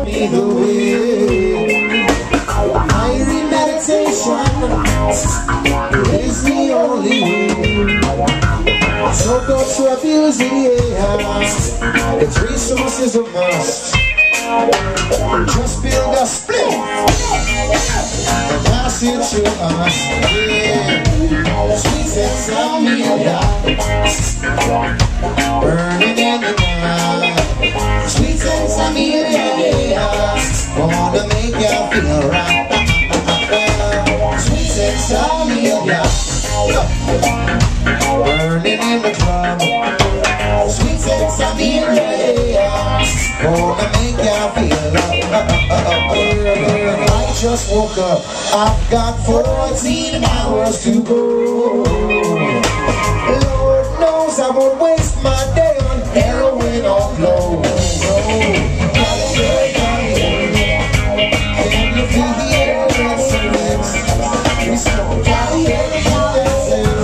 me the way. Fiery meditation is the only way. So don't abuse it, yeah. Its resources a must. Just build a split and pass it to us, yeah. Sweet Sensimilla, burning in the night. Sweet Sensimilla, wanna make you feel right. Sweet Sensimilla, burning in the club. Sweet Sensimilla, wanna make you feel right. I just woke up, I've got 14 hours to go. Lord knows I won't waste my day on heroin or blow. Can you feel the air that's a mix? We smoke Cali air that's a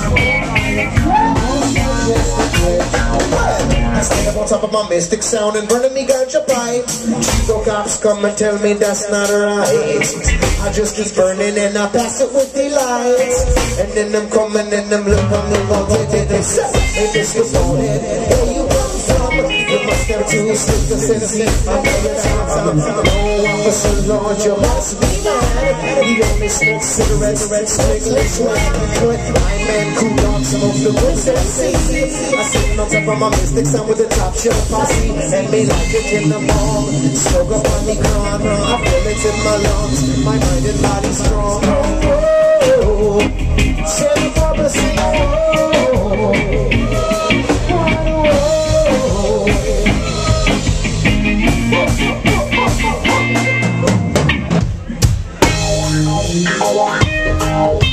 I stand up on top of my mystic sound and burning me ganja pipe. So cops come and tell me that's not right. I just keep burning and I pass it with delight. And then them coming and them look on me and they say, hey, this was on it. Where you come from? You must have too slick to sense it. I know you're time. No officer, Lord, you must be mad. He only smokes cigarettes, red strictly swag. My man, cool dog, smoke the good sense. I sit on top of my mystic sound with the top shelf posse. And me like it in the mall. Smoke up on the corner. I feel it in my lungs. My mind and body strong. Oh, Santa Barbara sing. Oh,